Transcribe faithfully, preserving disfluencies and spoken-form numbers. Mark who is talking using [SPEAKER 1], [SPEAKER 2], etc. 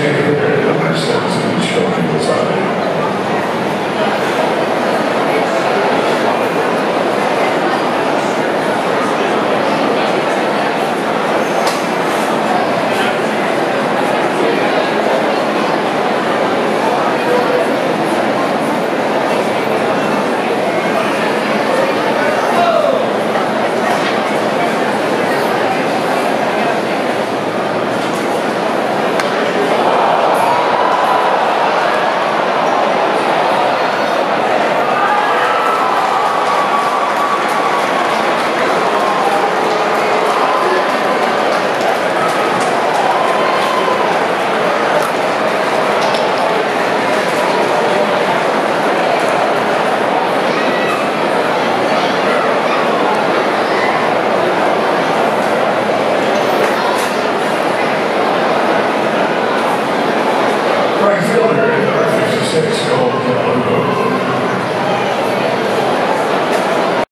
[SPEAKER 1] favorite area of my studies in the children design. Right fielder, number fifty-six, Cole Calhoun.